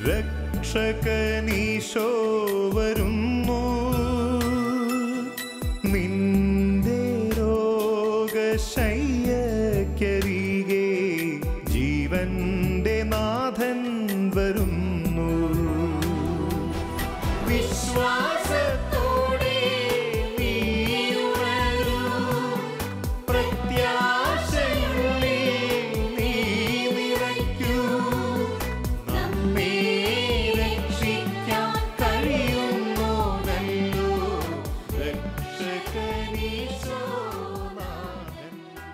രക്ഷകനീശോ വരുന്നു, നിന്റെ രോഗശയ്യക്കരികെ ജീവന്റെ നാഥൻ വരുന്നു. വിശ്വാസത്തോടെ നീയുണരൂ, പ്രത്യാശയുള്ളിൽ നീ നിറയ്ക്കൂ, നമ്മെ രക്ഷിക്കാൻ കഴിയുന്നോനല്ലോ രക്ഷകനീശോനാഥൻ.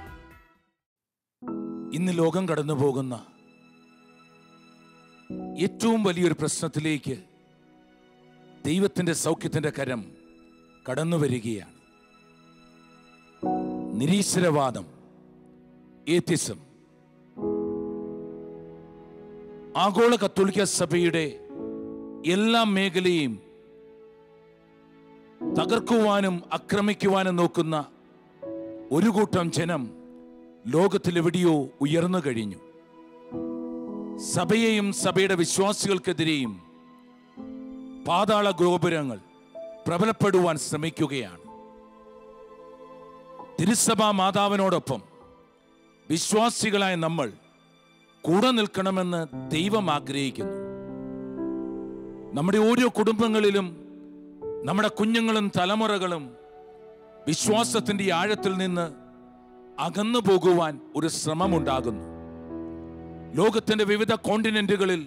ഇന്ന് ലോകം കടന്നു പോകുന്ന ഏറ്റവും വലിയൊരു പ്രശ്നത്തിലേക്ക് ദൈവത്തിൻ്റെ സൗഖ്യത്തിൻ്റെ കരം കടന്നു വരികയാണ്. നിരീശ്വരവാദം, ഏത്തിസം. ആഗോള കത്തോലിക്ക സഭയുടെ എല്ലാ മേഖലയും തകർക്കുവാനും ആക്രമിക്കുവാനും നോക്കുന്ന ഒരു കൂട്ടം ജനം ലോകത്തിലെവിടെയോ ഉയർന്നു കഴിഞ്ഞു. സഭയെയും സഭയുടെ വിശ്വാസികൾക്കെതിരെയും പാതാള ഗോപുരങ്ങൾ പ്രബലപ്പെടുവാൻ ശ്രമിക്കുകയാണ്. തിരുസഭാ മാതാവിനോടൊപ്പം വിശ്വാസികളായ നമ്മൾ കൂടെ നിൽക്കണമെന്ന് ദൈവം ആഗ്രഹിക്കുന്നു. നമ്മുടെ ഓരോ കുടുംബങ്ങളിലും നമ്മുടെ കുഞ്ഞുങ്ങളും തലമുറകളും വിശ്വാസത്തിൻ്റെ ആഴത്തിൽ നിന്ന് അകന്നു പോകുവാൻ ഒരു ശ്രമമുണ്ടാകുന്നു. ലോകത്തിന്റെ വിവിധ കോണ്ടിനെന്റുകളിൽ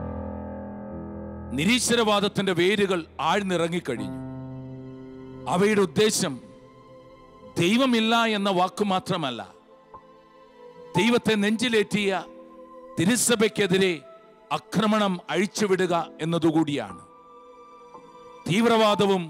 നിരീശ്വരവാദത്തിന്റെ വേരുകൾ ആഴ്ന്നിറങ്ങിക്കഴിഞ്ഞു. അവയുടെ ഉദ്ദേശം ദൈവമില്ല എന്ന വാക്കു മാത്രമല്ല, ദൈവത്തെ നെഞ്ചിലേറ്റിയ തിരുസഭയ്ക്കെതിരെ ആക്രമണം അഴിച്ചുവിടുക എന്നതുകൂടിയാണ്. തീവ്രവാദവും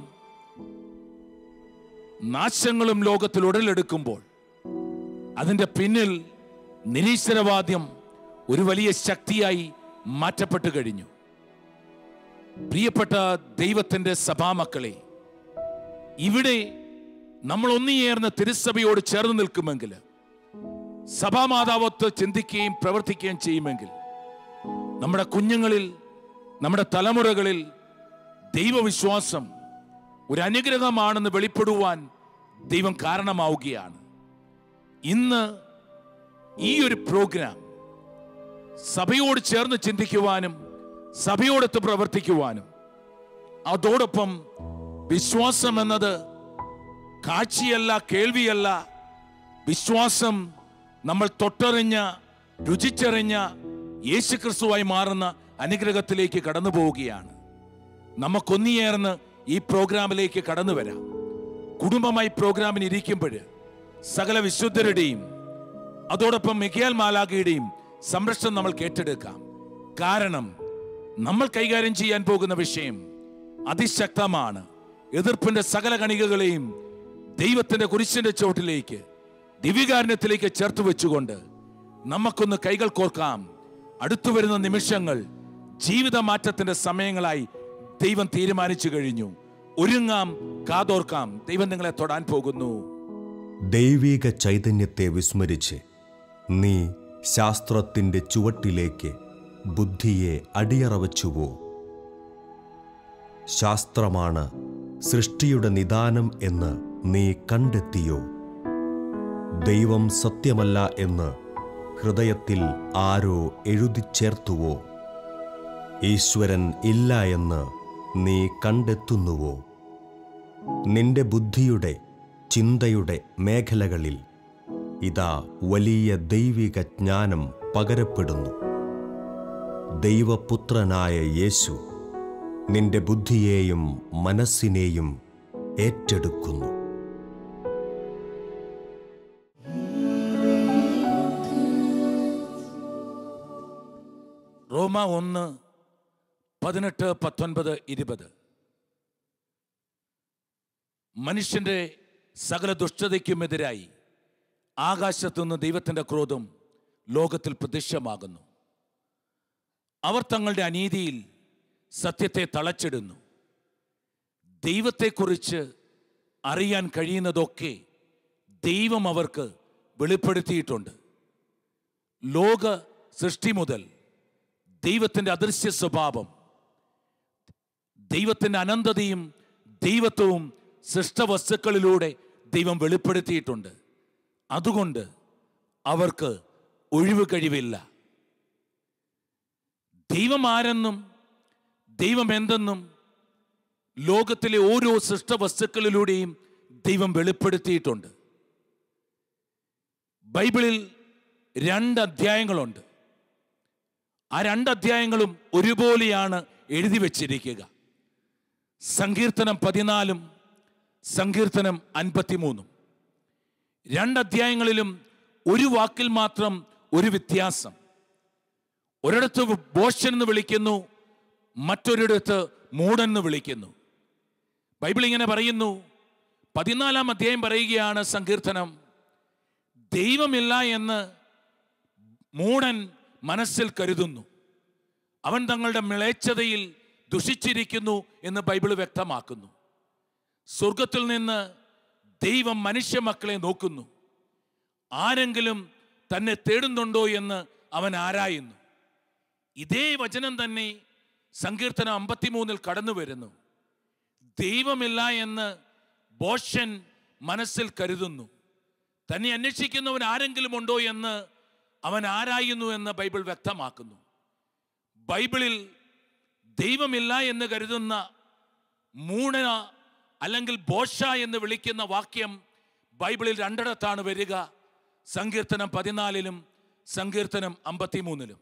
നാശങ്ങളും ലോകത്തിൽ ഉടലെടുക്കുമ്പോൾ അതിൻ്റെ പിന്നിൽ നിരീശ്വരവാദ്യം ഒരു വലിയ ശക്തിയായി മാറ്റപ്പെട്ടു കഴിഞ്ഞു. പ്രിയപ്പെട്ട ദൈവത്തിൻ്റെ സഭാമക്കളെ, ഇവിടെ നമ്മൾ ഒന്നുചേർന്ന് തിരുസഭയോട് ചേർന്ന് നിൽക്കുമെങ്കിൽ, സഭാമാതാവത്ത് ചിന്തിക്കുകയും പ്രവർത്തിക്കുകയും ചെയ്യുമെങ്കിൽ, നമ്മുടെ കുഞ്ഞുങ്ങളിൽ, നമ്മുടെ തലമുറകളിൽ ദൈവവിശ്വാസം ഒരു അനുഗ്രഹമാണെന്ന് വെളിപ്പെടുവാൻ ദൈവം കാരണമാവുകയാണ്. ഇന്ന് ഈ ഒരു പ്രോഗ്രാം സഭയോട് ചേർന്ന് ചിന്തിക്കുവാനും സഭയോടൊത്ത് പ്രവർത്തിക്കുവാനും, അതോടൊപ്പം വിശ്വാസം എന്നത് കാഴ്ചയല്ല, കേൾവിയല്ല, വിശ്വാസം നമ്മൾ തൊട്ടറിഞ്ഞ രുചിച്ചറിഞ്ഞ യേശുക്രിസ്തുവായി മാറുന്ന അനുഗ്രഹത്തിലേക്ക് കടന്നു പോവുകയാണ്. നമുക്കൊന്നിയേർന്ന് ഈ പ്രോഗ്രാമിലേക്ക് കടന്നു വരാം. കുടുംബമായി പ്രോഗ്രാമിന് ഇരിക്കുമ്പോൾ സകല വിശുദ്ധരുടെയും അതോടൊപ്പം മിഖായേൽ മാലാഖയുടെയും സംരക്ഷണം നമ്മൾ ഏറ്റെടുക്കാം. കാരണം നമ്മൾ കൈകാര്യം ചെയ്യാൻ പോകുന്ന വിഷയം അതിശക്തമാണ്. എതിർപ്പിന്റെ സകല കണികകളെയും ദൈവത്തിന്റെ കുരിശിന്റെ ചോട്ടിലേക്ക്, ദിവ്യകാരുണ്യത്തിലേക്ക് ചേർത്ത് വെച്ചുകൊണ്ട് നമുക്കൊന്ന് കൈകൾ കോർക്കാം. അടുത്തു വരുന്ന നിമിഷങ്ങൾ ജീവിത മാറ്റത്തിന്റെ സമയങ്ങളായി ദൈവം തീരുമാനിച്ചു കഴിഞ്ഞു. ഒരുങ്ങാം, കാതോർക്കാം. ദൈവം നിങ്ങളെ തൊടാൻ പോകുന്നു. ദൈവിക ചൈതന്യത്തെ വിസ്മരിച്ച് നീ ശാസ്ത്രത്തിന്റെ ചുവട്ടിലേക്ക് ബുദ്ധിയെ അടിയറവച്ചുവോ? ശാസ്ത്രമാണ് സൃഷ്ടിയുടെ നിദാനം എന്ന് നീ കണ്ടെത്തിയോ? ദൈവം സത്യമല്ല എന്ന് ഹൃദയത്തിൽ ആരോ എഴുതിച്ചേർത്തുവോ? ഈശ്വരൻ ഇല്ല എന്ന് നീ കണ്ടെത്തുന്നുവോ? നിന്റെ ബുദ്ധിയുടെ, ചിന്തയുടെ മേഖലകളിൽ ഇതാ വലിയ ദൈവിക ജ്ഞാനം പകരപ്പെടുന്നു. ദൈവപുത്രനായ യേശു നിന്റെ ബുദ്ധിയെയും മനസ്സിനെയും ഏറ്റെടുക്കുന്നു. റോമ 1:18-19-20. മനുഷ്യന്റെ സകല ദുഷ്ടതയ്ക്കുമെതിരായി ആകാശത്തുനിന്ന് ദൈവത്തിൻ്റെ ക്രോധം ലോകത്തിൽ പ്രത്യക്ഷമാകുന്നു. അവർ തങ്ങളുടെ അനീതിയിൽ സത്യത്തെ തളച്ചിടുന്നു. ദൈവത്തെക്കുറിച്ച് അറിയാൻ കഴിയുന്നതൊക്കെ ദൈവം അവർക്ക് വെളിപ്പെടുത്തിയിട്ടുണ്ട്. ലോക സൃഷ്ടി മുതൽ ദൈവത്തിൻ്റെ അദൃശ്യ സ്വഭാവം, ദൈവത്തിൻ്റെ അനന്തതയും ദൈവത്വവും സൃഷ്ടവസ്തുക്കളിലൂടെ ദൈവം വെളിപ്പെടുത്തിയിട്ടുണ്ട്. അതുകൊണ്ട് അവർക്ക് ഒഴിവ് കഴിവില്ല. ദൈവം ആരെന്നും ദൈവം എന്തെന്നും ലോകത്തിലെ ഓരോ സൃഷ്ടവസ്തുക്കളിലൂടെയും ദൈവം വെളിപ്പെടുത്തിയിട്ടുണ്ട്. ബൈബിളിൽ 2 അധ്യായങ്ങളുണ്ട്. ആ 2 അധ്യായങ്ങളും ഒരുപോലെയാണ് എഴുതി വച്ചിരിക്കുക. സങ്കീർത്തനം 14 സങ്കീർത്തനം 53. 2 അധ്യായങ്ങളിലും ഒരു വാക്കിൽ മാത്രം ഒരു വ്യത്യാസം. ഒരിടത്ത് ബോഷൻ എന്ന് വിളിക്കുന്നു, മറ്റൊരിടത്ത് മൂടൻ എന്ന് വിളിക്കുന്നു. ബൈബിൾ ഇങ്ങനെ പറയുന്നു. 14-ാം അധ്യായം പറയുകയാണ് സങ്കീർത്തനം, ദൈവമില്ല എന്ന് മൂടൻ മനസ്സിൽ കരുതുന്നു, അവൻ തങ്ങളുടെ മ്ലേച്ഛതയിൽ ദുഷിച്ചിരിക്കുന്നു എന്ന് ബൈബിൾ വ്യക്തമാക്കുന്നു. സ്വർഗത്തിൽ നിന്ന് ദൈവം മനുഷ്യ മക്കളെ നോക്കുന്നു, ആരെങ്കിലും തന്നെ തേടുന്നുണ്ടോ എന്ന് അവൻ ആരായുന്നു. ഇതേ വചനം തന്നെ സങ്കീർത്തനം 53 കടന്നു വരുന്നു. ദൈവമില്ല എന്ന് ബോഷൻ മനസ്സിൽ കരുതുന്നു, തന്നെ അന്വേഷിക്കുന്നവൻ ആരെങ്കിലും ഉണ്ടോ എന്ന് അവൻ ആരായുന്നു എന്ന് ബൈബിൾ വ്യക്തമാക്കുന്നു. ബൈബിളിൽ ദൈവമില്ല എന്ന് കരുതുന്ന മൂട അല്ലെങ്കിൽ ബോഷ എന്ന് വിളിക്കുന്ന വാക്യം ബൈബിളിൽ 2 ഇടത്താണ് വരിക. സങ്കീർത്തനം 14 സങ്കീർത്തനം 53.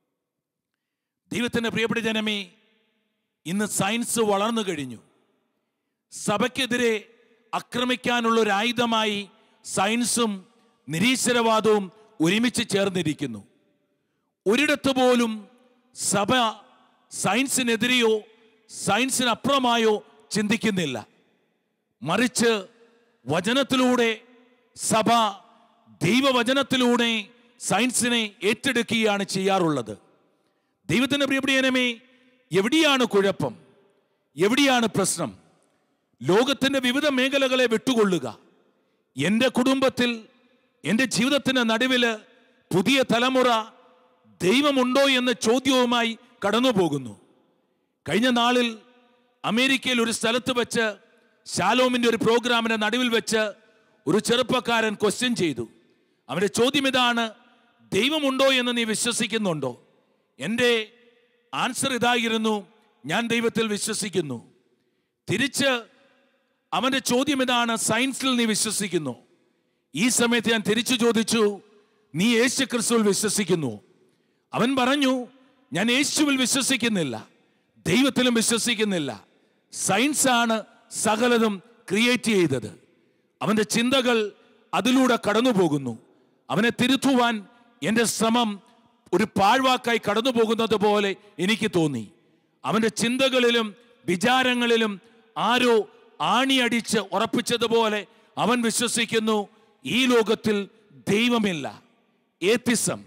ദൈവത്തിൻ്റെ പ്രിയപ്പെട്ട ജനമേ, ഇന്ന് സയൻസ് വളർന്നു കഴിഞ്ഞു. സഭയ്ക്കെതിരെ ആക്രമിക്കാനുള്ള ഒരു ആയുധമായി സയൻസും നിരീശ്വരവാദവും ഒരുമിച്ച് ചേർന്നിരിക്കുന്നു. ഒരിടത്ത് പോലും സഭ സയൻസിനെതിരെയോ സയൻസിനപ്പുറമായോ ചിന്തിക്കുന്നില്ല. മറിച്ച് വചനത്തിലൂടെ സഭ ദൈവവചനത്തിലൂടെ സയൻസിനെ ഏറ്റെടുക്കുകയാണ് ചെയ്യാറുള്ളത്. ദൈവത്തിൻ്റെ പ്രിയപ്പെട്ടവനെ, എവിടെയാണ് കുഴപ്പം? എവിടെയാണ് പ്രശ്നം? ലോകത്തിൻ്റെ വിവിധ മേഖലകളെ വിട്ടുകൊള്ളുക. എൻ്റെ കുടുംബത്തിൽ, എൻ്റെ ജീവിതത്തിൻ്റെ നടുവിൽ പുതിയ തലമുറ ദൈവമുണ്ടോ എന്ന ചോദ്യവുമായി കടന്നു പോകുന്നു. കഴിഞ്ഞ നാളിൽ അമേരിക്കയിൽ ഒരു സ്ഥലത്ത് വെച്ച് ശാലോമിൻ്റെ ഒരു പ്രോഗ്രാമിൻ്റെ നടുവിൽ വെച്ച് ഒരു ചെറുപ്പക്കാരൻ ക്വസ്റ്റ്യൻ ചെയ്തു. അവൻ്റെ ചോദ്യം ഇതാണ്, ദൈവമുണ്ടോ എന്ന് നീ വിശ്വസിക്കുന്നുണ്ടോ? എൻ്റെ ആൻസർ ഇതായിരുന്നു, ഞാൻ ദൈവത്തിൽ വിശ്വസിക്കുന്നു. തിരിച്ച് അവൻ്റെ ചോദ്യം ഇതാണ്, സയൻസിൽ നീ വിശ്വസിക്കുന്നു? ഈ സമയത്ത് ഞാൻ തിരിച്ചു ചോദിച്ചു, നീ യേശു ക്രിസ്തുവിൽ വിശ്വസിക്കുന്നു? അവൻ പറഞ്ഞു, ഞാൻ യേശുവിൽ വിശ്വസിക്കുന്നില്ല, ദൈവത്തിലും വിശ്വസിക്കുന്നില്ല. സയൻസാണ് സകലതും ക്രിയേറ്റ് ചെയ്തത്. അവൻ്റെ ചിന്തകൾ അതിലൂടെ കടന്നു പോകുന്നു. അവനെ തിരുത്തുവാൻ എൻ്റെ ശ്രമം ഒരു പാഴ്വാക്കായി കടന്നു പോകുന്നത് പോലെ എനിക്ക് തോന്നി. അവൻ്റെ ചിന്തകളിലും വിചാരങ്ങളിലും ആരോ ആണിയടിച്ച് ഉറപ്പിച്ചതുപോലെ അവൻ വിശ്വസിക്കുന്നു, ഈ ലോകത്തിൽ ദൈവമില്ല. ഏത്തിസം,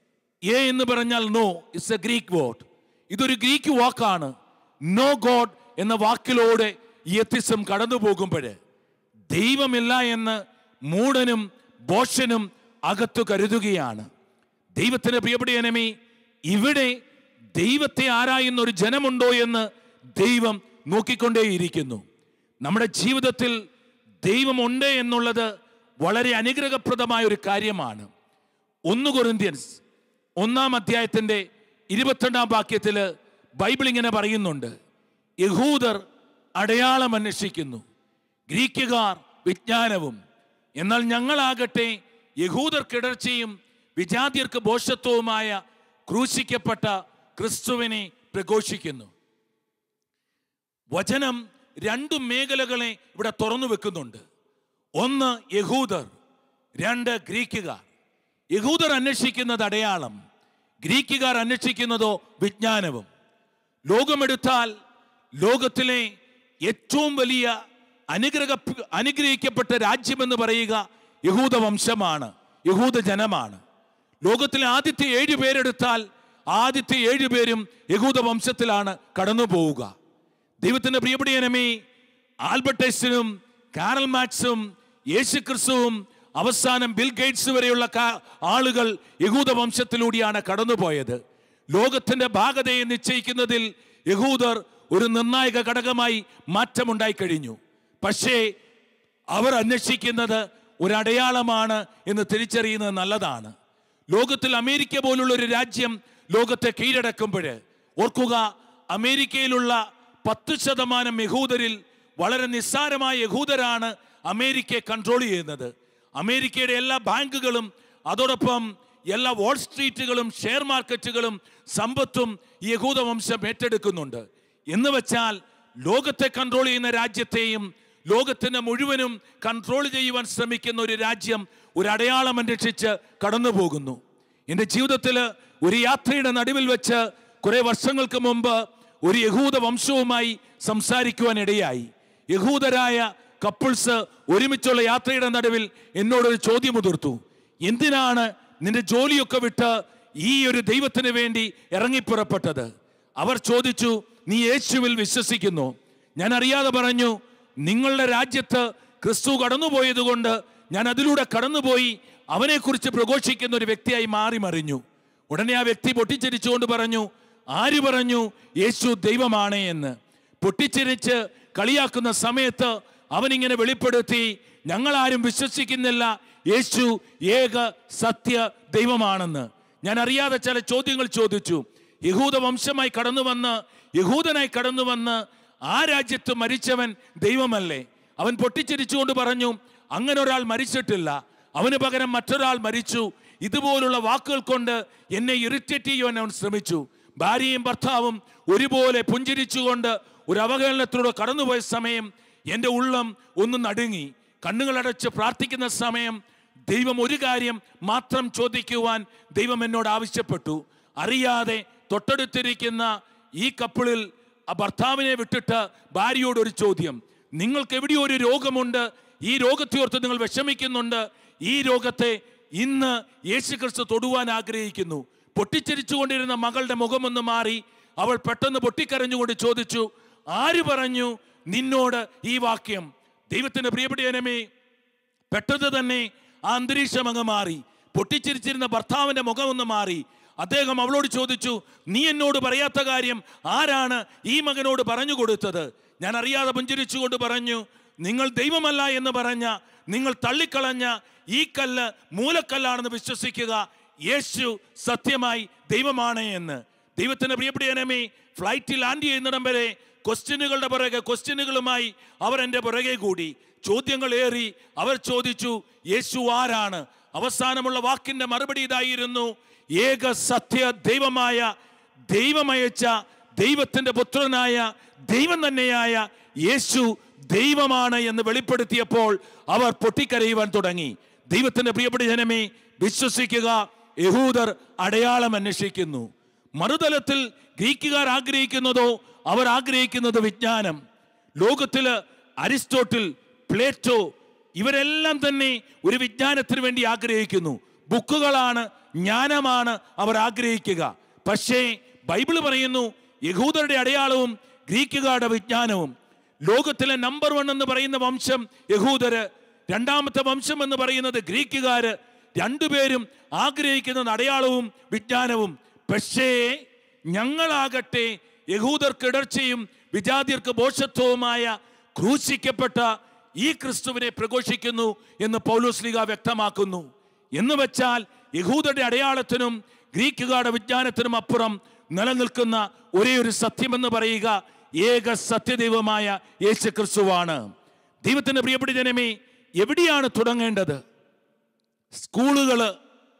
എ എന്ന് പറഞ്ഞാൽ no, it's a Greek word. ഇതൊരു ഗ്രീക്ക് വാക്കാണ്. നോ ഗോഡ് എന്ന വാക്കിലൂടെ ഈ ഏത്തിസം കടന്നു പോകുമ്പോൾ ദൈവമില്ല എന്ന് മൂടനും ബോഷനും അകത്തു കരുതുകയാണ്. ദൈവത്തിന് പ്രിയപ്പെട്ട എനമി, ഇവിടെ ദൈവത്തെ ആരായുന്ന ഒരു ജനമുണ്ടോ എന്ന് ദൈവം നോക്കിക്കൊണ്ടേയിരിക്കുന്നു. നമ്മുടെ ജീവിതത്തിൽ ദൈവമുണ്ട് എന്നുള്ളത് വളരെ അനുഗ്രഹപ്രദമായ ഒരു കാര്യമാണ്. 1 കൊരിന്ത്യൻസ് 1-ാം അധ്യായത്തിൻ്റെ 22-ാം വാക്യത്തിൽ ബൈബിൾ ഇങ്ങനെ പറയുന്നുണ്ട്, യഹൂദർ അടയാളം അന്വേഷിക്കുന്നു, ഗ്രീക്കുകാർ വിജ്ഞാനവും, എന്നാൽ ഞങ്ങളാകട്ടെ യഹൂദർക്കിടർച്ചയും വിജാതിയർക്ക് ഭോഷത്വവുമായ ക്രൂശിക്കപ്പെട്ട ക്രിസ്തുവിനെ പ്രഘോഷിക്കുന്നു. വചനം 2 മേഖലകളെ ഇവിടെ തുറന്നു വെക്കുന്നുണ്ട്. 1 യഹൂദർ, 2 ഗ്രീക്കുകാർ. യഹൂദർ അന്വേഷിക്കുന്നത് അടയാളം, ഗ്രീക്കുകാർ അന്വേഷിക്കുന്നതോ വിജ്ഞാനവും. ലോകമെടുത്താൽ ലോകത്തിലെ ഏറ്റവും വലിയ അനുഗ്രഹിക്കപ്പെട്ട രാജ്യമെന്ന് പറയുക യഹൂദ വംശമാണ്, യഹൂദ ജനമാണ്. ലോകത്തിലെ ആദ്യത്തെ 7 പേരെടുത്താൽ ആദ്യത്തെ 7 പേരും യഹൂദ വംശത്തിലാണ് കടന്നു പോവുക. ദൈവത്തിൻ്റെ പ്രിയപ്പെട്ട എനമി, ആൽബർട്ട് ഐൻസ്റ്റീനും കാരൽ മാർക്സും യേശു ക്രിസ്തുവും അവസാനം ബിൽ ഗേറ്റ്സ് വരെയുള്ള ആളുകൾ യഹൂദ വംശത്തിലൂടെയാണ് കടന്നുപോയത്. ലോകത്തിന്റെ ഭാഗതയെ നിശ്ചയിക്കുന്നതിൽ യഹൂദർ ഒരു നിർണായക ഘടകമായി മാറ്റമുണ്ടായി കഴിഞ്ഞു. പക്ഷേ അവർ അന്വേഷിക്കുന്നത് ഒരു അടയാളമാണ് എന്ന് തിരിച്ചറിയുന്നത് നല്ലതാണ്. ലോകത്തിൽ അമേരിക്ക പോലുള്ള ഒരു രാജ്യം ലോകത്തെ കീഴടക്കുമ്പോൾ ഓർക്കുക, അമേരിക്കയിലുള്ള 10% യഹൂദരിൽ വളരെ നിസ്സാരമായ യഹൂദരാണ് അമേരിക്കയെ കൺട്രോൾ ചെയ്യുന്നത്. അമേരിക്കയുടെ എല്ലാ ബാങ്കുകളും അതോടൊപ്പം എല്ലാ വാൾ സ്ട്രീറ്റുകളും ഷെയർ മാർക്കറ്റുകളും സമ്പത്തും ഈ യഹൂദ വംശം ഏറ്റെടുക്കുന്നുണ്ട്. എന്ന് വെച്ചാൽ ലോകത്തെ കൺട്രോൾ ചെയ്യുന്ന രാജ്യത്തെയും ലോകത്തിന് മുഴുവനും കൺട്രോൾ ചെയ്യുവാൻ ശ്രമിക്കുന്ന ഒരു രാജ്യം ഒരു അടയാളം അന്വേഷിച്ച് കടന്നു പോകുന്നു. എൻ്റെ ജീവിതത്തിൽ ഒരു യാത്രയുടെ നടുവിൽ വെച്ച് കുറെ വർഷങ്ങൾക്ക് മുമ്പ് ഒരു യഹൂദ വംശവുമായി സംസാരിക്കുവാൻ ഇടയായി. യഹൂദരായ കപ്പിൾസ് ഒരുമിച്ചുള്ള യാത്രയുടെ നടുവിൽ എന്നോടൊരു ചോദ്യം ഉതിർത്തു. എന്തിനാണ് നിന്റെ ജോലിയൊക്കെ വിട്ട് ഈ ഒരു ദൈവത്തിന് വേണ്ടി ഇറങ്ങിപ്പുറപ്പെട്ടത്? അവർ ചോദിച്ചു, നീ യേശുവിൽ വിശ്വസിക്കുന്നു? ഞാൻ അറിയാതെ പറഞ്ഞു, നിങ്ങളുടെ രാജ്യത്ത് ക്രിസ്തു കടന്നുപോയത് കൊണ്ട് ഞാൻ അതിലൂടെ കടന്നുപോയി അവനെക്കുറിച്ച് പ്രഘോഷിക്കുന്ന ഒരു വ്യക്തിയായി മാറി മറിഞ്ഞു. ഉടനെ ആ വ്യക്തി പൊട്ടിച്ചിരിച്ചുകൊണ്ട് പറഞ്ഞു, ആര് പറഞ്ഞു യേശു ദൈവമാണ് എന്ന്? പൊട്ടിച്ചിരിച്ച് കളിയാക്കുന്ന സമയത്ത് അവനിങ്ങനെ വെളിപ്പെടുത്തി, ഞങ്ങളാരും വിശ്വസിക്കുന്നില്ല യേശു ഏക സത്യ ദൈവമാണെന്ന്. ഞാൻ അറിയാതെ ചില ചോദ്യങ്ങൾ ചോദിച്ചു. യഹൂദ വംശമായി യഹൂദനായി കടന്നു വന്ന് ആ രാജ്യത്ത് മരിച്ചവൻ ദൈവമല്ലേ? അവൻ പൊട്ടിച്ചിരിച്ചുകൊണ്ട് പറഞ്ഞു, അങ്ങനെ ഒരാൾ മരിച്ചിട്ടില്ല, അവന് പകരം മറ്റൊരാൾ മരിച്ചു. ഇതുപോലുള്ള വാക്കുകൾ കൊണ്ട് എന്നെ ഇറിറ്റേറ്റ് ചെയ്യുവാൻ അവൻ ശ്രമിച്ചു. ഭാര്യയും ഭർത്താവും ഒരുപോലെ പുഞ്ചിരിച്ചുകൊണ്ട് ഒരു അവഹേളനത്തിലൂടെ കടന്നുപോയ സമയം എൻ്റെ ഉള്ളം ഒന്ന് നടുങ്ങി. കണ്ണുകളടച്ച് പ്രാർത്ഥിക്കുന്ന സമയം ദൈവം ഒരു കാര്യം മാത്രം ചോദിക്കുവാൻ ദൈവം എന്നോട് ആവശ്യപ്പെട്ടു. അറിയാതെ തൊട്ടടുത്തിരിക്കുന്ന ഈ കപ്പിളിൽ ആ ഭർത്താവിനെ വിട്ടിട്ട് ഭാര്യയോട് ഒരു ചോദ്യം, നിങ്ങൾക്ക് എവിടെയോ ഒരു രോഗമുണ്ട്, ഈ രോഗത്തെ ഓർത്ത് നിങ്ങൾ വിഷമിക്കുന്നുണ്ട്, ഈ രോഗത്തെ ഇന്ന് യേശുക്രിസ്തു തൊടുവാൻ ആഗ്രഹിക്കുന്നു. പൊട്ടിച്ചിരിച്ചുകൊണ്ടിരുന്ന മകളുടെ മുഖമൊന്ന് മാറി അവൾ പെട്ടെന്ന് പൊട്ടിക്കരഞ്ഞുകൊണ്ട് ചോദിച്ചു, ആര് പറഞ്ഞു നിന്നോട് ഈ വാക്യം? ദൈവത്തിന്റെ പ്രിയപ്പെട്ടവനെ, പെട്ടെന്ന് തന്നെ ആ അന്തരീക്ഷം അങ്ങ് മാറി. പൊട്ടിച്ചിരിച്ചിരുന്ന ഭർത്താവിന്റെ മുഖമൊന്ന് മാറി. അദ്ദേഹം അവളോട് ചോദിച്ചു, നീ എന്നോട് പറയാത്ത കാര്യം ആരാണ് ഈ മകനോട് പറഞ്ഞു കൊടുത്തത്? ഞാൻ അറിയാതെ പുഞ്ചിരിച്ചുകൊണ്ട് പറഞ്ഞു, നിങ്ങൾ ദൈവമല്ല എന്ന് പറഞ്ഞ, നിങ്ങൾ തള്ളിക്കളഞ്ഞ ഈ കല്ല് മൂലക്കല്ലാണെന്ന് വിശ്വസിക്കുക, യേശു സത്യമായി ദൈവമാണ് എന്ന്. ദൈവത്തിന്റെ പ്രിയപ്പെട്ടവനെ, ഫ്ലൈറ്റിൽ ലാൻഡ് ചെയ്യുന്നിടം വരെ ക്വസ്റ്റ്യനുകളുടെ പുറകെ ക്വസ്റ്റ്യനുകളുമായി അവർ എൻ്റെ പുറകെ കൂടി. ചോദ്യങ്ങൾ ഏറി. അവർ ചോദിച്ചു, യേശു ആരാണ്? അവസാനമുള്ള വാക്കിന്റെ മറുപടി ഇതായിരുന്നു, ഏക സത്യ ദൈവമായ ദൈവമയച്ച ദൈവത്തിന്റെ പുത്രനായ ദൈവം തന്നെയായ യേശു ദൈവമാണ് എന്ന് വെളിപ്പെടുത്തിയപ്പോൾ അവർ പൊട്ടിക്കരയുവാൻ തുടങ്ങി. ദൈവത്തിന്റെ പ്രിയപ്പെട്ട ജനമേ, വിശ്വസിക്കുക, യഹൂദർ അടയാളം അന്വേഷിക്കുന്നു. മറുതലത്തിൽ ഗ്രീക്കുകാർ ആഗ്രഹിക്കുന്നതോ, അവർ ആഗ്രഹിക്കുന്നത് വിജ്ഞാനം. ലോകത്തില് അരിസ്റ്റോട്ടിൽ, പ്ലേറ്റോ ഇവരെല്ലാം തന്നെ ഒരു വിജ്ഞാനത്തിന് വേണ്ടി ആഗ്രഹിക്കുന്നു. ബുക്കുകളാണ്, ജ്ഞാനമാണ് അവർ ആഗ്രഹിക്കുക. പക്ഷേ ബൈബിൾ പറയുന്നു, യഹൂദരുടെ അടയാളവും ഗ്രീക്കുകാരുടെ വിജ്ഞാനവും. ലോകത്തിലെ നമ്പർ 1 എന്ന് പറയുന്ന വംശം യഹൂദര്, രണ്ടാമത്തെ വംശം എന്ന് പറയുന്നത് ഗ്രീക്കുകാര്. രണ്ടുപേരും ആഗ്രഹിക്കുന്നത് അടയാളവും വിജ്ഞാനവും. പക്ഷേ ഞങ്ങളാകട്ടെ യഹൂദർക്ക് ഇടർച്ചയും വിജാതിയർക്ക് ഭോഷത്വവുമായ ക്രൂശിക്കപ്പെട്ട ഈ ക്രിസ്തുവിനെ പ്രഘോഷിക്കുന്നു എന്ന് പൗലോസ്ലീഹ വ്യക്തമാക്കുന്നു. എന്ന് വെച്ചാൽ യഹൂദരുടെ അടയാളത്തിനും ഗ്രീക്കുകാരുടെ വിജ്ഞാനത്തിനും അപ്പുറം നിലനിൽക്കുന്ന ഒരേ ഒരു സത്യമെന്ന് പറയുക ഏക സത്യദൈവമായ യേശു ക്രിസ്തുവാണ്. ദൈവത്തിന്റെ പ്രിയപ്പെട്ട ജനമേ, എവിടെയാണ് തുടങ്ങേണ്ടത്? സ്കൂളുകള്,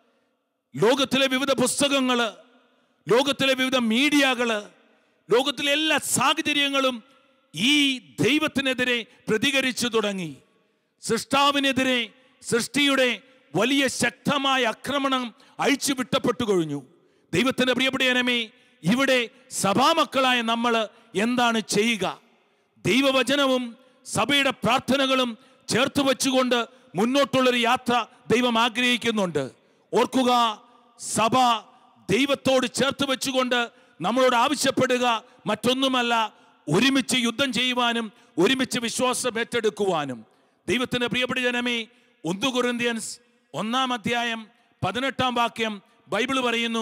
ലോകത്തിലെ വിവിധ പുസ്തകങ്ങള്, ലോകത്തിലെ വിവിധ മീഡിയകള്, ലോകത്തിലെ എല്ലാ സാഹചര്യങ്ങളും ഈ ദൈവത്തിനെതിരെ പ്രതികരിച്ചു തുടങ്ങി. സൃഷ്ടാവിനെതിരെ സൃഷ്ടിയുടെ വലിയ ശക്തമായ ആക്രമണം അഴിച്ചു വിട്ടപ്പെട്ടു കഴിഞ്ഞു. ദൈവത്തിന്റെ പ്രിയപ്പെട്ട ജനമേ, ഇവിടെ സഭാമക്കളായ നമ്മൾ എന്താണ് ചെയ്യുക? ദൈവവചനവും സഭയുടെ പ്രാർത്ഥനകളും ചേർത്ത് വെച്ചുകൊണ്ട് മുന്നോട്ടുള്ളൊരു യാത്ര ദൈവം ആഗ്രഹിക്കുന്നുണ്ട്. ഓർക്കുക, സഭ ദൈവത്തോട് ചേർത്ത് വെച്ചുകൊണ്ട് നമ്മളോട് ആവശ്യപ്പെടുക മറ്റൊന്നുമല്ല, ഒരുമിച്ച് യുദ്ധം ചെയ്യുവാനും ഒരുമിച്ച് വിശ്വാസം ഏറ്റെടുക്കുവാനും. ദൈവത്തിന്റെ പ്രിയപ്പെട്ട ജനമേ, 1 കൊരിന്ത്യൻസ് 1-ാം അധ്യായം 18-ാം വാക്യം ബൈബിൾ പറയുന്നു,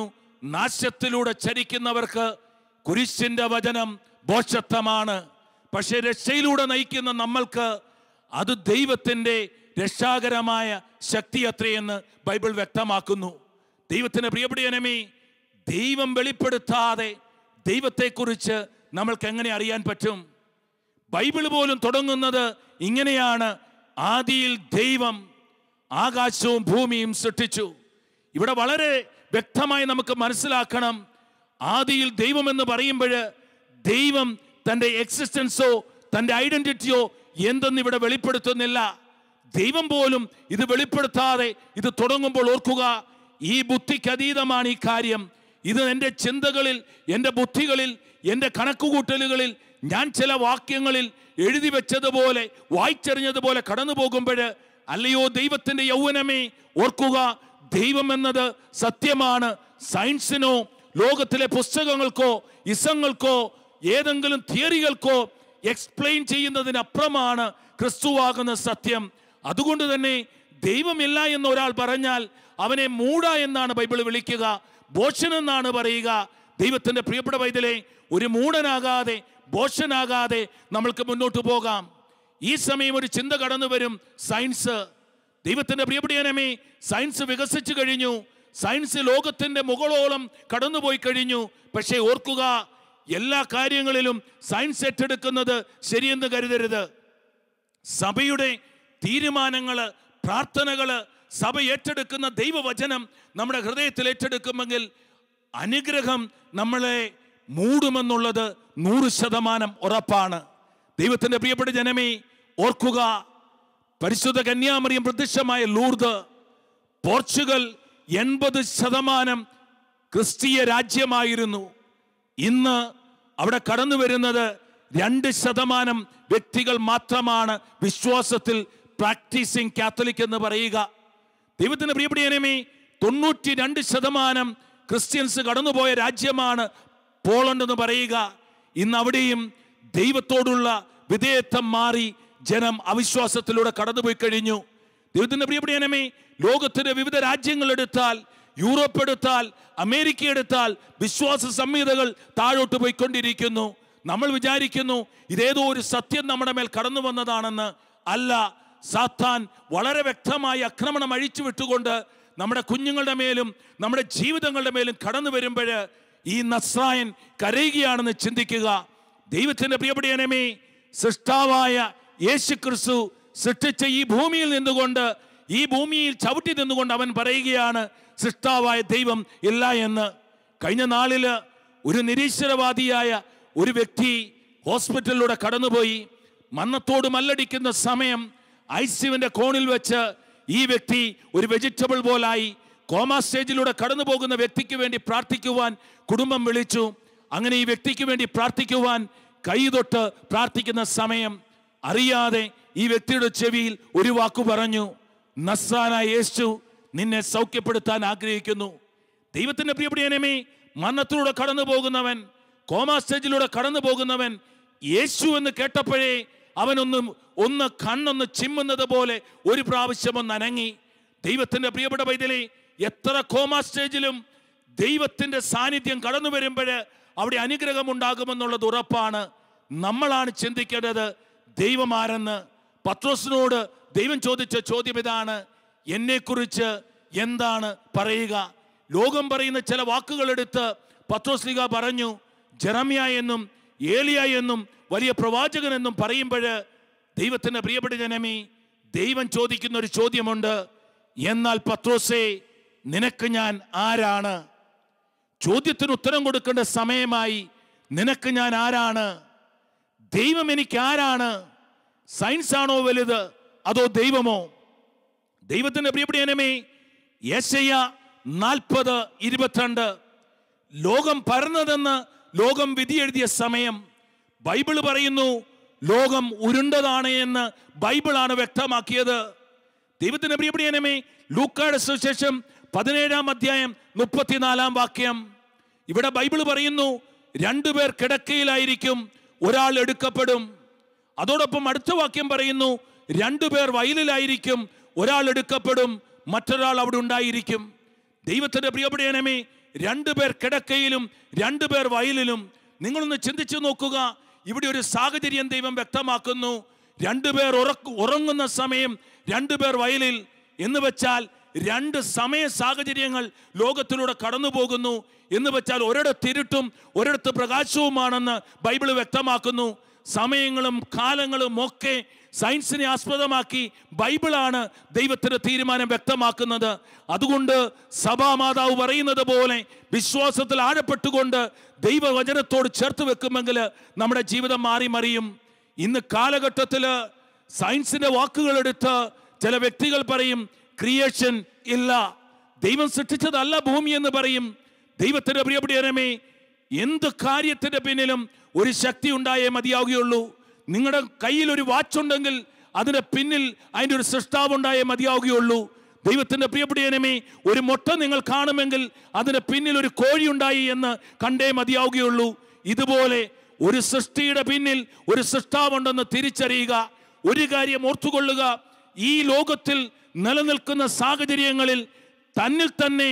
നാശത്തിലൂടെ ചരിക്കുന്നവർക്ക് കുരിശിന്റെ വചനം ഭോഷത്വമാണ്. പക്ഷെ രക്ഷയിലൂടെ നയിക്കുന്ന നമ്മൾക്ക് അത് ദൈവത്തിൻ്റെ രക്ഷാകരമായ ശക്തി അത്രയെന്ന് ബൈബിൾ വ്യക്തമാക്കുന്നു. ദൈവത്തിന് പ്രിയപ്പെട്ടവനേ, ദൈവം വെളിപ്പെടുത്താതെ ദൈവത്തെക്കുറിച്ച് നമ്മൾക്ക് എങ്ങനെ അറിയാൻ പറ്റും? ബൈബിൾ പോലും തുടങ്ങുന്നത് ഇങ്ങനെയാണ്: ആദിയിൽ ദൈവം ആകാശവും ഭൂമിയും സൃഷ്ടിച്ചു. ഇവിടെ വളരെ വ്യക്തമായി നമുക്ക് മനസ്സിലാക്കണം, ആദിയിൽ ദൈവം എന്ന് പറയുമ്പോൾ ദൈവം തൻ്റെ എക്സിസ്റ്റൻസോ തൻ്റെ ഐഡന്റിറ്റിയോ എന്തെന്ന് ഇവിടെ വെളിപ്പെടുത്തുന്നില്ല. ദൈവം പോലും ഇത് വെളിപ്പെടുത്താതെ ഇത് തുടങ്ങുമ്പോൾ ഓർക്കുക, ഈ ബുദ്ധിക്ക് അതീതമാണ് ഈ കാര്യം. ഇത് എൻ്റെ ചിന്തകളിൽ, എൻ്റെ ബുദ്ധികളിൽ, എൻ്റെ കണക്കുകൂട്ടലുകളിൽ ഞാൻ ചില വാക്യങ്ങളിൽ എഴുതി വെച്ചതുപോലെ വായിച്ചറിഞ്ഞതുപോലെ കടന്നു പോകുമ്പോൾ, അല്ലയോ ദൈവത്തിൻ്റെ യൗവനമേ, ഓർക്കുക, ദൈവം എന്നത് സത്യമാണ്. സയൻസിനോ ലോകത്തിലെ പുസ്തകങ്ങൾക്കോ ഇസങ്ങൾക്കോ ഏതെങ്കിലും തിയറികൾക്കോ എക്സ്പ്ലെയിൻ ചെയ്യുന്നതിനപ്പുറമാണ് ക്രിസ്തുവാകുന്ന സത്യം. അതുകൊണ്ട് തന്നെ ദൈവമില്ല എന്ന് ഒരാൾ പറഞ്ഞാൽ അവനെ മൂഢ എന്നാണ് ബൈബിൾ വിളിക്കുക, ഭോഷനെന്നാണ് പറയുക. ദൈവത്തിൻ്റെ പ്രിയപ്പെട്ട പൈതലേ, ഒരു മൂഢനാകാതെ ഭോഷനാകാതെ നമ്മൾക്ക് മുന്നോട്ട് പോകാം. ഈ സമയം ഒരു ചിന്ത കടന്നു വരും, സയൻസ്. ദൈവത്തിൻ്റെ പ്രിയപ്പെട്ടവനേ, സയൻസ് വികസിച്ചു കഴിഞ്ഞു, സയൻസ് ലോകത്തിൻ്റെ മുകളോളം കടന്നുപോയി കഴിഞ്ഞു. പക്ഷേ ഓർക്കുക, എല്ലാ കാര്യങ്ങളിലും സയൻസ് ഏറ്റെടുക്കുന്നത് ശരിയെന്ന് കരുതരുത്. സഭയുടെ തീരുമാനങ്ങള്, പ്രാർത്ഥനകള്, സഭ ഏറ്റെടുക്കുന്ന ദൈവവചനം നമ്മുടെ ഹൃദയത്തിൽ ഏറ്റെടുക്കുമെങ്കിൽ അനുഗ്രഹം നമ്മളെ മൂടുമെന്നുള്ളത് 100% ഉറപ്പാണ്. ദൈവത്തിൻ്റെ പ്രിയപ്പെട്ട ജനമേ, ഓർക്കുക, പരിശുദ്ധ കന്യാമറിയം പ്രത്യക്ഷമായ ലൂർദ്, പോർച്ചുഗൽ 80% ക്രിസ്തീയ രാജ്യമായിരുന്നു. ഇന്ന് അവിടെ കടന്നു വരുന്നത് 2% വ്യക്തികൾ മാത്രമാണ് വിശ്വാസത്തിൽ പ്രാക്ടീസിങ് കാത്തലിക് എന്ന് പറയുക. ദൈവത്തിന് പ്രിയപ്പെട്ടവനേ, 92% ക്രിസ്ത്യൻസ് കടന്നുപോയ രാജ്യമാണ് പോളണ്ട് എന്ന് പറയുക. ഇന്ന് അവിടെയും ദൈവത്തോടുള്ള വിധേയത്വം മാറി ജനം അവിശ്വാസത്തിലൂടെ കടന്നുപോയി കഴിഞ്ഞു. ദൈവത്തിന്റെ പ്രിയപ്പെട്ടവനേ, ലോകത്തിന്റെ വിവിധ രാജ്യങ്ങൾ എടുത്താൽ, യൂറോപ്പ് എടുത്താൽ, അമേരിക്ക എടുത്താൽ വിശ്വാസ സംഹിതകൾ താഴോട്ട് പോയിക്കൊണ്ടിരിക്കുന്നു. നമ്മൾ വിചാരിക്കുന്നു ഇതേതോ ഒരു സത്യം നമ്മുടെ മേൽ കടന്നു വന്നതാണെന്ന്. അല്ല, സാത്താൻ വളരെ വ്യക്തമായി ആക്രമണം അഴിച്ചു വിട്ടുകൊണ്ട് നമ്മുടെ കുഞ്ഞുങ്ങളുടെ മേലും നമ്മുടെ ജീവിതങ്ങളുടെ മേലും കടന്നു വരുമ്പോൾ ഈ നസ്രായൻ കരയുകയാണെന്ന് ചിന്തിക്കുക. ദൈവത്തിന്റെ പ്രിയപ്പെട്ടവനേ, സൃഷ്ടാവായ യേശുക്രിസ്തു സൃഷ്ടിച്ച ഈ ഭൂമിയിൽ നിന്നുകൊണ്ട്, ഈ ഭൂമിയിൽ ചവിട്ടി നിന്നുകൊണ്ട് അവൻ പറയുകയാണ് സൃഷ്ടാവായ ദൈവം ഇല്ല എന്ന്. കഴിഞ്ഞ നാളില് ഒരു നിരീശ്വരവാദിയായ ഒരു വ്യക്തി ഹോസ്പിറ്റലിലൂടെ കടന്നുപോയി. മരണത്തോട് മല്ലടിക്കുന്ന സമയം ഐസിയുവിന്റെ കോണിൽ വെച്ച് ഈ വ്യക്തി ഒരു വെജിറ്റബിൾ പോലായി. കോമാ സ്റ്റേജിലൂടെ കടന്നു പോകുന്ന വ്യക്തിക്ക് വേണ്ടി പ്രാർത്ഥിക്കുവാൻ കുടുംബം വിളിച്ചു. അങ്ങനെ ഈ വ്യക്തിക്ക് വേണ്ടി പ്രാർത്ഥിക്കുവാൻ കൈതൊട്ട് പ്രാർത്ഥിക്കുന്ന സമയം അറിയാതെ ഈ വ്യക്തിയുടെ ചെവിയിൽ ഒരു വാക്കു പറഞ്ഞു, നസ്രായനായ യേശു നിന്നെ സൗഖ്യപ്പെടുത്താൻ ആഗ്രഹിക്കുന്നു. ദൈവത്തിന്റെ പ്രിയപ്പെട്ടവനേ, മരണത്തിലൂടെ കടന്നു പോകുന്നവൻ, കോമാ സ്റ്റേജിലൂടെ കടന്നു പോകുന്നവൻ യേശു എന്ന് കേട്ടപ്പോഴേ അവനൊന്ന് കണ്ണൊന്ന് ചിമ്മുന്നത് പോലെ ഒരു പ്രാവശ്യം ഒന്ന് അനങ്ങി. ദൈവത്തിന്റെ പ്രിയപ്പെട്ട പൈതലേ, എത്ര കോമാ സ്റ്റേജിലും ദൈവത്തിന്റെ സാന്നിധ്യം കടന്നു വരുമ്പോൾ അവിടെ അനുഗ്രഹം ഉണ്ടാകുമെന്നുള്ളത് ഉറപ്പാണ്. നമ്മളാണ് ചിന്തിക്കേണ്ടത് ദൈവം ആരെന്ന്. പത്രോസിനോട് ദൈവം ചോദിച്ച ചോദ്യം ഇതാണ്, എന്നെക്കുറിച്ച് എന്താണ് പറയുക? ലോകം പറയുന്ന ചില വാക്കുകൾ എടുത്ത് പത്രോസ്ലീഹ പറഞ്ഞു, ജെറമ്യ എന്നും ഏലിയ എന്നും വലിയ പ്രവാചകൻ എന്നും പറയുമ്പോൾ ദൈവത്തിന്റെ പ്രിയപ്പെട്ട ജനമേ, ദൈവം ചോദിക്കുന്ന ഒരു ചോദ്യമുണ്ട്, എന്നാൽ പത്രോസേ, നിനക്ക് ഞാൻ ആരാണ്? ചോദ്യത്തിന് ഉത്തരം കൊടുക്കേണ്ട സമയമായി. നിനക്ക് ഞാൻ ആരാണ്? ദൈവം എനിക്ക് ആരാണ്? സയൻസ് ആണോ വലുത്, അതോ ദൈവമോ? ദൈവത്തിന്റെ പ്രിയപ്പെട്ട ജനമേ, യെശയ്യാ 40:22 ലോകം പരന്നതെന്ന് ലോകം വിധി എഴുതിയ സമയം ബൈബിൾ പറയുന്നു ലോകം ഉരുണ്ടതാണ് എന്ന് ബൈബിളാണ് വ്യക്തമാക്കിയത്. ദൈവത്തിന്റെ പ്രിയപ്പെട്ട ജനമേ, ലൂക്കായുടെ സുവിശേഷം 17-ാം അധ്യായം 34-ാം വാക്യം, ഇവിടെ ബൈബിൾ പറയുന്നു 2 പേർ കിടക്കയിലായിരിക്കും, ഒരാൾ എടുക്കപ്പെടും. അതോടൊപ്പം അടുത്ത വാക്യം പറയുന്നു 2 പേർ വയലിലായിരിക്കും, ഒരാൾ എടുക്കപ്പെടും, മറ്റൊരാൾ അവിടെ ഉണ്ടായിരിക്കും. ദൈവത്തിന്റെ പ്രിയപ്പെട്ട ജനമേ, രണ്ടുപേർ കിടക്കയിലും രണ്ടുപേർ വയലിലും. നിങ്ങളൊന്ന് ചിന്തിച്ചു നോക്കുക. ഇവിടെ ഒരു സാഹചര്യം ദൈവം വ്യക്തമാക്കുന്നു. രണ്ടുപേർ ഉറങ്ങുന്ന സമയം രണ്ടുപേർ വയലിൽ എന്ന് വെച്ചാൽ രണ്ട് സമയ സാഹചര്യങ്ങൾ ലോകത്തിലൂടെ കടന്നു പോകുന്നു എന്ന് വെച്ചാൽ ഒരിടത്ത് ഇരുട്ടും ഒരിടത്ത് പ്രകാശവുമാണെന്ന് ബൈബിൾ വ്യക്തമാക്കുന്നു. സമയങ്ങളും കാലങ്ങളും ഒക്കെ സയൻസിനെ ആസ്പദമാക്കി ബൈബിളാണ് ദൈവത്തിന്റെ തീരുമാനം വ്യക്തമാക്കുന്നത്. അതുകൊണ്ട് സഭാമാതാവ് പറയുന്നത് പോലെ വിശ്വാസത്തിൽ ആഴപ്പെട്ടുകൊണ്ട് ദൈവവചനത്തോട് ചേർത്ത് വെക്കുമെങ്കിൽ നമ്മുടെ ജീവിതം മാറി മറിയും. ഇന്ന് കാലഘട്ടത്തിൽ സയൻസിന്റെ വാക്കുകൾ എടുത്ത് ചില വ്യക്തികൾ പറയും ക്രിയേഷൻ ഇല്ല, ദൈവം സൃഷ്ടിച്ചതല്ല ഭൂമി എന്ന് പറയും. ദൈവത്തിന്റെ പ്രിയപ്പെട്ടവരേ, എന്ത് കാര്യത്തിന്റെ പിന്നിലും ഒരു ശക്തി ഉണ്ടായേ മതിയാവുകയുള്ളൂ. നിങ്ങളുടെ കയ്യിൽ ഒരു വാച്ച് ഉണ്ടെങ്കിൽ അതിന്റെ പിന്നിൽ അതിൻ്റെ ഒരു സൃഷ്ടാവ് ഉണ്ടായേ മതിയാവുകയുള്ളൂ. ദൈവത്തിന്റെ പ്രിയപ്പെട്ടവരേ, ഒരു മുട്ട നിങ്ങൾ കാണുമെങ്കിൽ അതിന്റെ പിന്നിൽ ഒരു കോഴി ഉണ്ടായി എന്ന് കണ്ടേ മതിയാവുകയുള്ളൂ. ഇതുപോലെ ഒരു സൃഷ്ടിയുടെ പിന്നിൽ ഒരു സൃഷ്ടാവുണ്ടെന്ന് തിരിച്ചറിയുക. ഒരു കാര്യം ഓർത്തുകൊള്ളുക, ഈ ലോകത്തിൽ നിലനിൽക്കുന്ന സാഹചര്യങ്ങളിൽ തന്നിൽ തന്നെ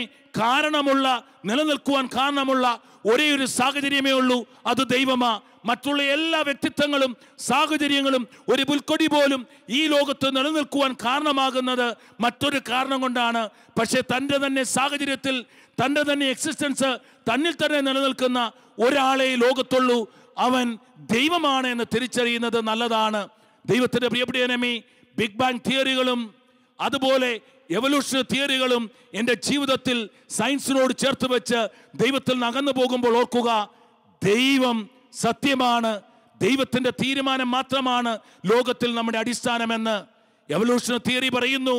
നിലനിൽക്കുവാൻ കാരണമുള്ള ഒരേ ഒരു സാഹചര്യമേ ഉള്ളൂ, അത് ദൈവമാ. മറ്റുള്ള എല്ലാ വ്യക്തിത്വങ്ങളും സാഹചര്യങ്ങളും ഒരു പുൽക്കൊടി പോലും ഈ ലോകത്ത് നിലനിൽക്കുവാൻ കാരണമാകുന്നത് മറ്റൊരു കാരണം കൊണ്ടാണ്. പക്ഷെ തൻ്റെ തന്നെ സാഹചര്യത്തിൽ തൻ്റെ തന്നെ എക്സിസ്റ്റൻസ് തന്നിൽ തന്നെ നിലനിൽക്കുന്ന ഒരാളെ ലോകത്തുള്ളൂ, അവൻ ദൈവമാണ് എന്ന് തിരിച്ചറിയുന്നത് നല്ലതാണ്. ദൈവത്തിൻ്റെ പ്രിയപ്പെട്ടവരേ, ബിഗ് ബാങ് തിയറികളും അതുപോലെ എവല്യൂഷൻ തിയറികളും എൻ്റെ ജീവിതത്തിൽ സയൻസിനോട് ചേർത്ത് വെച്ച് ദൈവത്തിൽ നിന്ന് അകന്നു പോകുമ്പോൾ ഓർക്കുക, ദൈവം സത്യമാണ്, ദൈവത്തിൻ്റെ തീരുമാനം മാത്രമാണ് ലോകത്തിൽ നമ്മുടെ അടിസ്ഥാനമെന്ന് എവല്യൂഷൻ തിയറി പറയുന്നു.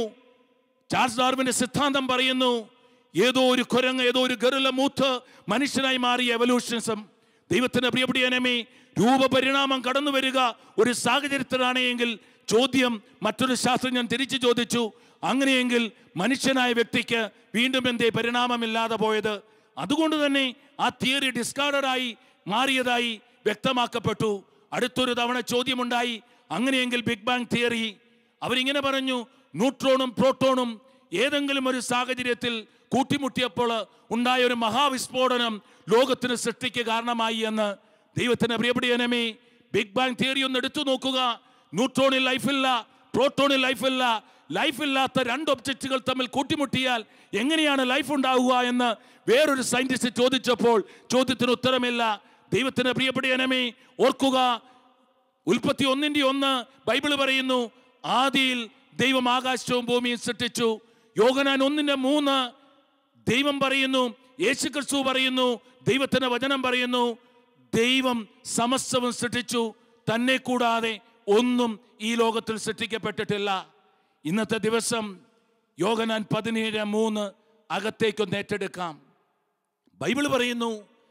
ചാൾസ് ഡാർവിൻ്റെ സിദ്ധാന്തം പറയുന്നു, ഏതോ ഒരു കുരങ്ങ് ഏതോ ഒരു ഗറില്ല മൂത്ത് മനുഷ്യനായി മാറിയ എവല്യൂഷനിസം. ദൈവത്തിൻ്റെ പ്രിയപ്പെട്ടവരേ, രൂപപരിണാമം കടന്നു വരിക ഒരു സാഹചര്യത്തിലാണ് എങ്കിൽ ചോദ്യം മറ്റൊരു ശാസ്ത്രജ്ഞൻ തിരിച്ചു ചോദിച്ചു, അങ്ങനെയെങ്കിൽ മനുഷ്യനായ വ്യക്തിക്ക് വീണ്ടും എന്തേ പരിണാമമില്ലാതെ പോയത്? അതുകൊണ്ട് തന്നെ ആ തിയറി ഡിസ്കാർഡായി മാറിയതായി വ്യക്തമാക്കപ്പെട്ടു. അടുത്തൊരു തവണ ചോദ്യമുണ്ടായി, അങ്ങനെയെങ്കിൽ ബിഗ് ബാങ് തിയറി അവരിങ്ങനെ പറഞ്ഞു, ന്യൂട്രോണും പ്രോട്ടോണും ഏതെങ്കിലും ഒരു സാഹചര്യത്തിൽ കൂട്ടിമുട്ടിയപ്പോൾ ഉണ്ടായ ഒരു മഹാവിസ്ഫോടനം ലോകത്തിന് സൃഷ്ടിക്ക് കാരണമായി എന്ന്. ദൈവത്തിന് പ്രിയപ്പെട്ടവരേ, ബിഗ് ബാങ് തിയറി ഒന്ന് എടുത്തു നോക്കുക. ന്യൂട്രോണിൽ ലൈഫില്ല, പ്രോട്ടോണിൽ ലൈഫില്ല. ലൈഫില്ലാത്ത രണ്ട് ഒബ്ജക്റ്റുകൾ തമ്മിൽ കൂട്ടിമുട്ടിയാൽ എങ്ങനെയാണ് ലൈഫ് ഉണ്ടാവുക എന്ന് വേറൊരു സയന്റിസ്റ്റ് ചോദിച്ചപ്പോൾ ചോദ്യത്തിന് ഉത്തരമില്ല. ദൈവത്തിന് പ്രിയപ്പെട്ടവരേ, ഓർക്കുക, ഉൽപ്പത്തി 1:1 ബൈബിൾ പറയുന്നു, ആദിയിൽ ദൈവം ആകാശവും ഭൂമിയും സൃഷ്ടിച്ചു. യോഹന്നാൻ 1:3 ദൈവം പറയുന്നു, യേശുക്രിസ്തു പറയുന്നു, ദൈവത്തിന്റെ വചനം പറയുന്നു, ദൈവം സമസ്തവും സൃഷ്ടിച്ചു, തന്നെ കൂടാതെ ഒന്നും ഈ ലോകത്തിൽ സൃഷ്ടിക്കപ്പെട്ടിട്ടില്ല. ഇന്നത്തെ ദിവസം യോഹന്നാൻ 17:3 അകത്തേക്കൊന്ന് ഏറ്റെടുക്കാം. ബൈബിൾ പറയുന്നു,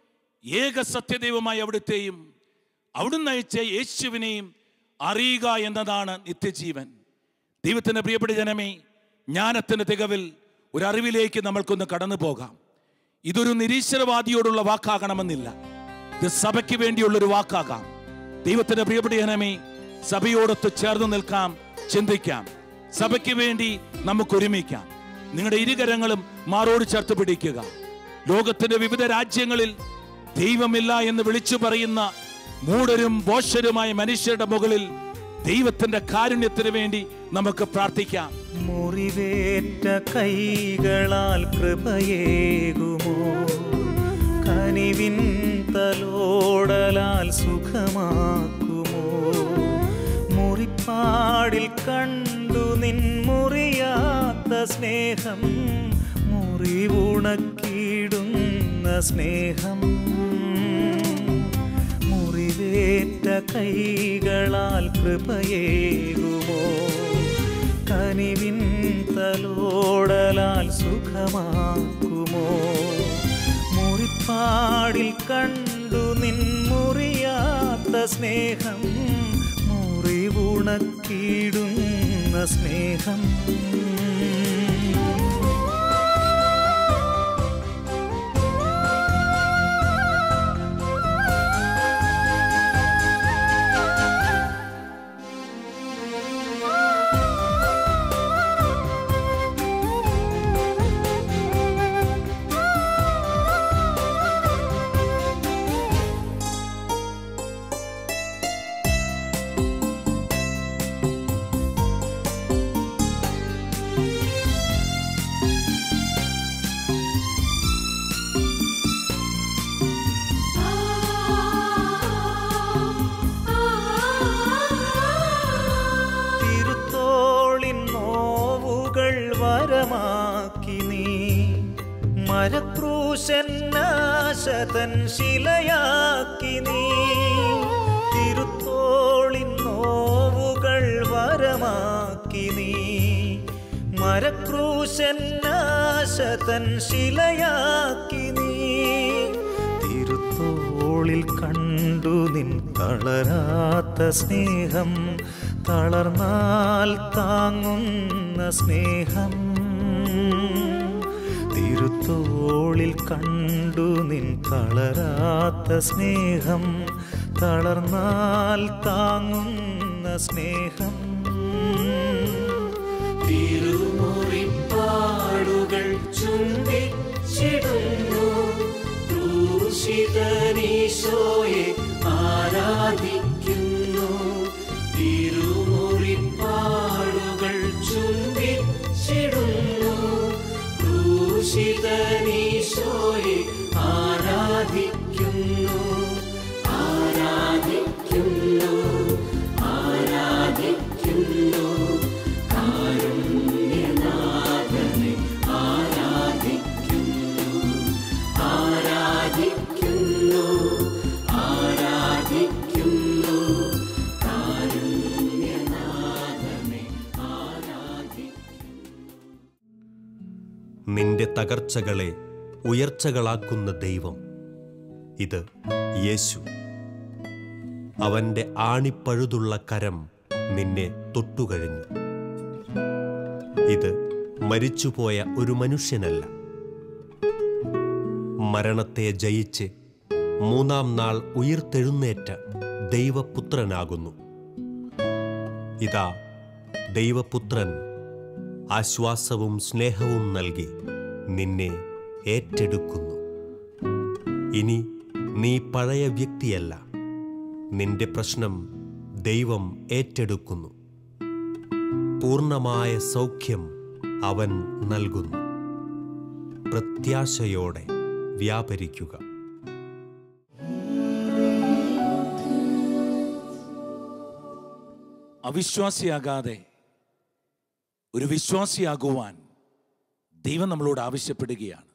ഏക സത്യദൈവമായി അവിടുത്തെയും അവിടുന്ന് അയച്ച യേശുവിനെയും അറിയുക എന്നതാണ് നിത്യജീവൻ. ദൈവത്തിൻ്റെ പ്രിയപ്പെട്ട ജനമേ, ജ്ഞാനത്തിൻ്റെ തികവിൽ ഒരു അറിവിലേക്ക് നമ്മൾക്കൊന്ന് കടന്നു പോകാം. ഇതൊരു നിരീശ്വരവാദിയോടുള്ള വാക്കാകണമെന്നില്ല, ഇത് സഭയ്ക്ക് വേണ്ടിയുള്ളൊരു വാക്കാകാം. ദൈവത്തിൻ്റെ പ്രിയപ്പെട്ട ജനമേ, സഭയോടൊത്ത് ചേർന്ന് നിൽക്കാം, ചിന്തിക്കാം, സഭയ്ക്ക് വേണ്ടി നമുക്ക് ഒരുമിക്കാം. നിങ്ങളുടെ ഇരുകരങ്ങളും മാറോട് ചേർത്ത് പിടിക്കുക. ലോകത്തിന്റെ വിവിധ രാജ്യങ്ങളിൽ ദൈവമില്ല എന്ന് വിളിച്ചു പറയുന്ന മൂഢരും ബോഷരുമായ മനുഷ്യരുടെ മുകളിൽ ദൈവത്തിന്റെ കാരുണ്യത്തിന് വേണ്ടി നമുക്ക് പ്രാർത്ഥിക്കാം. മുറിവേറ്റ കൈകളാൽ കൃപയേകുമോ, കനിവിൻ തലോടലാൽ സുഖമാക്കുമോ, മുറിപ്പാടിൽ കണ്ടു നിൻ മുറിയാത്ത സ്നേഹം, മുറിവുണക്കിടുന്ന സ്നേഹം, മുറിവേറ്റ കൈകളാൽ കൃപയേകുമോ, കനിവിൻ തലോടലാൽ സുഖമാക്കുമോ, മുറിപ്പാടിൽ കണ്ടു നിൻ മുറിയാത്ത സ്നേഹം, മുറിവുണക്കിടുന്ന സ്നേഹം. മരക്രൂശന്നാശതൻ ശിലയാക്കി നീ തിരുത്തോളിൻ നോവുകൾ വരമാക്കി നീ മരക്രൂശന്നാശതൻ ശിലയാക്കി നീ തിരുത്തോളിൽ കണ്ടു നിൻ തളരാത്ത സ്നേഹം തളർന്നാൽ താങ്ങുന്ന സ്നേഹം തിരുത്തോളിൽ കണ്ടു നിൻ തളരാത്ത സ്നേഹം തളർന്നാൽ താങ്ങുന്ന സ്നേഹം തിരുമുറിപ്പാടുകൾ ചുംബിച്ചിടുന്നു ക്രൂശിതനീശോയെ ആരാധിക്കുന്നു തിരുമുറിപ്പാടുകൾ ചുംബിച്ചിടുന്നു ക്രൂശിതനീശോയെ ആരാധിക്കുന്നു ആരാധിക്കുന്നു ആരാധിക്കുന്നു കാരുണ്യനാഥനെ ആരാധിക്കുന്നു ആരാധിക്കുന്നു ആരാധിക്കുന്നു കാരുണ്യനാഥനെ ആരാധിക്കുന്നു. നിന്റെ തകർച്ചകളെ ഉയർച്ചകളാക്കുന്ന ദൈവം ഇത് യേശു. അവന്റെ ആണിപ്പഴുതുള്ള കരം നിന്നെ തൊട്ടുകഴിഞ്ഞു. ഇത് മരിച്ചുപോയ ഒരു മനുഷ്യനല്ല, മരണത്തെ ജയിച്ച് മൂന്നാം നാൾ ഉയിർത്തെഴുന്നേറ്റ ദൈവപുത്രനാകുന്നു. ഇതാ ദൈവപുത്രൻ ആശ്വാസവും സ്നേഹവും നൽകി നിന്നെ ഏറ്റെടുക്കുന്നു. ഇനി നീ പഴയ വ്യക്തിയല്ല, നിന്റെ പ്രശ്നം ദൈവം ഏറ്റെടുക്കുന്നു. പൂർണ്ണമായ സൗഖ്യം അവൻ നൽകുന്നു. പ്രത്യാശയോടെ വ്യാപരിക്കുക. അവിശ്വാസിയാകാതെ ഒരു വിശ്വാസിയാകുവാൻ ദൈവം നമ്മളോട് ആവശ്യപ്പെടുകയാണ്.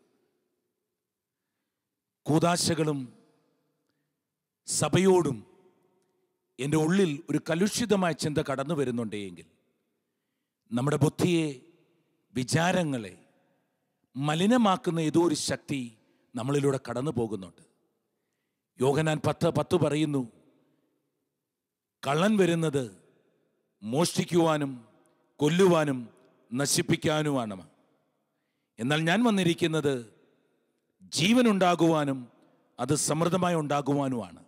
കൂദാശകളും സഭയോടും എൻ്റെ ഉള്ളിൽ ഒരു കലുഷിതമായ ചിന്ത കടന്നു വരുന്നുണ്ടെങ്കിൽ നമ്മുടെ ബുദ്ധിയെ, വിചാരങ്ങളെ മലിനമാക്കുന്ന ഏതോ ഒരു ശക്തി നമ്മളിലൂടെ കടന്നു പോകുന്നുണ്ട്. യോഹന്നാൻ 10:10 പറയുന്നു, കള്ളൻ വരുന്നത് മോഷ്ടിക്കുവാനും കൊല്ലുവാനും നശിപ്പിക്കാനുമാണ്. എന്നാൽ ഞാൻ വന്നിരിക്കുന്നത് ജീവനുണ്ടാകുവാനും അത് സമൃദ്ധമായി ഉണ്ടാകുവാനുമാണ്.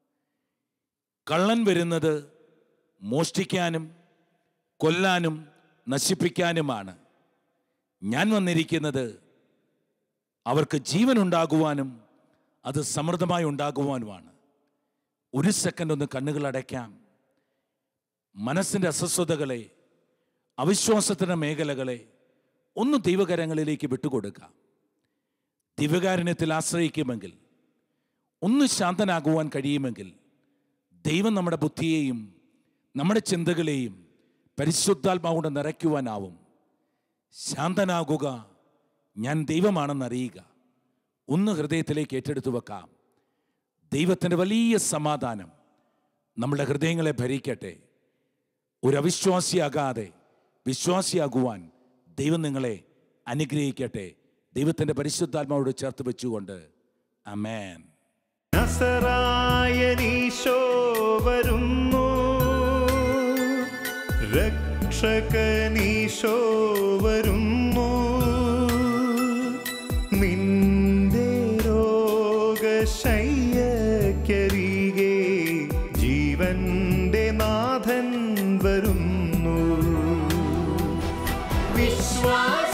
കള്ളൻ വരുന്നത് മോഷ്ടിക്കാനും കൊല്ലാനും നശിപ്പിക്കാനുമാണ്. ഞാൻ വന്നിരിക്കുന്നത് അവർക്ക് ജീവനുണ്ടാകുവാനും അത് സമൃദ്ധമായി ഉണ്ടാകുവാനുമാണ്. ഒരു സെക്കൻഡ് ഒന്ന് കണ്ണുകൾ അടയ്ക്കാം. മനസ്സിൻ്റെ അസ്വസ്ഥതകളെ, അവിശ്വാസത്തിൻ്റെ മേഖലകളെ ഒന്ന് ദൈവകരങ്ങളിലേക്ക് വിട്ടുകൊടുക്കാം. ദിവ്യകാരുണ്യത്തിൽ ആശ്രയിക്കുമെങ്കിൽ, ഒന്ന് ശാന്തനാകുവാൻ കഴിയുമെങ്കിൽ ദൈവം നമ്മുടെ ബുദ്ധിയെയും നമ്മുടെ ചിന്തകളെയും പരിശുദ്ധാത്മാവുകൊണ്ട് നിറയ്ക്കുവാനാവും. ശാന്തനാകുക, ഞാൻ ദൈവമാണെന്നറിയുക. ഒന്ന് ഹൃദയത്തിലേക്ക് ഏറ്റെടുത്തു വെക്കാം. ദൈവത്തിൻ്റെ വലിയ സമാധാനം നമ്മുടെ ഹൃദയങ്ങളെ ഭരിക്കട്ടെ. ഒരു അവിശ്വാസിയാകാതെ വിശ്വാസിയാകുവാൻ ദൈവം നിങ്ങളെ അനുഗ്രഹിക്കട്ടെ. ദൈവത്തിൻ്റെ പരിശുദ്ധാത്മാവോട് ചേർത്ത് വെച്ചുകൊണ്ട് ആമേൻ. നസറായനീശോ വരുന്നു, രക്ഷകനീശോ വരുന്നു, നിന്റെ രോഗശയ്യക്കരികെ ജീവന്റെ നാഥൻ വരുന്നു. വിശ്വാസ